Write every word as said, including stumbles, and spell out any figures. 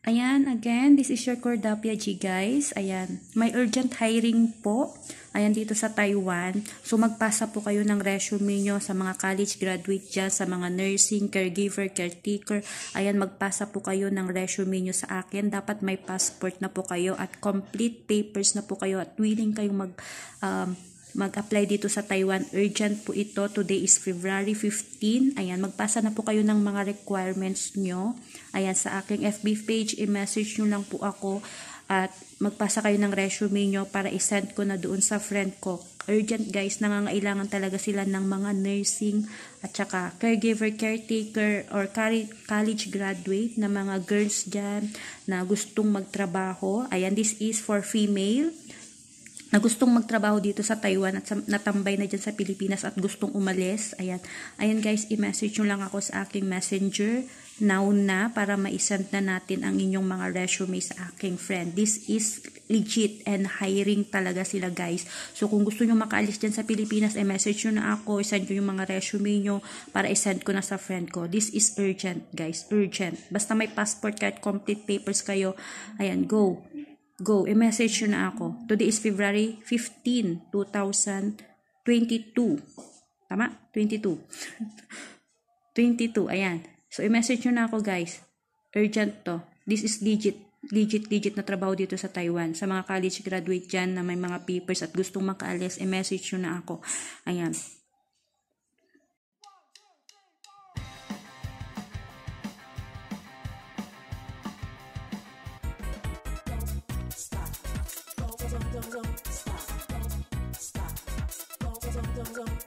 Ayan, again, this is your Cordapia G, guys. Ayan, may urgent hiring po. Ayan, dito sa Taiwan. So, magpasa po kayo ng resume nyo sa mga college graduate dyan, sa mga nursing, caregiver, caretaker. Ayan, magpasa po kayo ng resume nyo sa akin. Dapat may passport na po kayo at complete papers na po kayo at willing kayong mag... Um, mag-apply dito sa Taiwan. Urgent po ito. Today is February fifteenth. Ayan, magpasa na po kayo ng mga requirements nyo. Ayan, sa aking F B page, i-message nyo lang po ako at magpasa kayo ng resume nyo para i-send ko na doon sa friend ko. Urgent, guys. Nangangailangan talaga sila ng mga nursing at saka caregiver, caretaker, or college graduate na mga girls dyan na gustong magtrabaho. Ayan, this is for female na gustong magtrabaho dito sa Taiwan at sa, natambay na dyan sa Pilipinas at gustong umalis. Ayan, ayan guys, i-message nyo lang ako sa aking messenger now na para ma-send na natin ang inyong mga resume sa aking friend. This is legit and hiring talaga sila, guys. So kung gusto nyo makaalis dyan sa Pilipinas, i-message nyo na ako, i-send nyo yung mga resume nyo para i-send ko na sa friend ko. This is urgent, guys, urgent. Basta may passport kahit complete papers kayo, ayan, go. Go, i-message nyo na ako. Today is February fifteenth, two thousand twenty-two. Tama? twenty-two. twenty-two, ayan. So, i-message nyo na ako, guys. Urgent to. This is legit, legit, legit na trabaho dito sa Taiwan. Sa mga college graduate dyan na may mga papers at gustong makaalis, i-message nyo na ako. Ayan. Stop. Stop. Stop. Stop. Stop.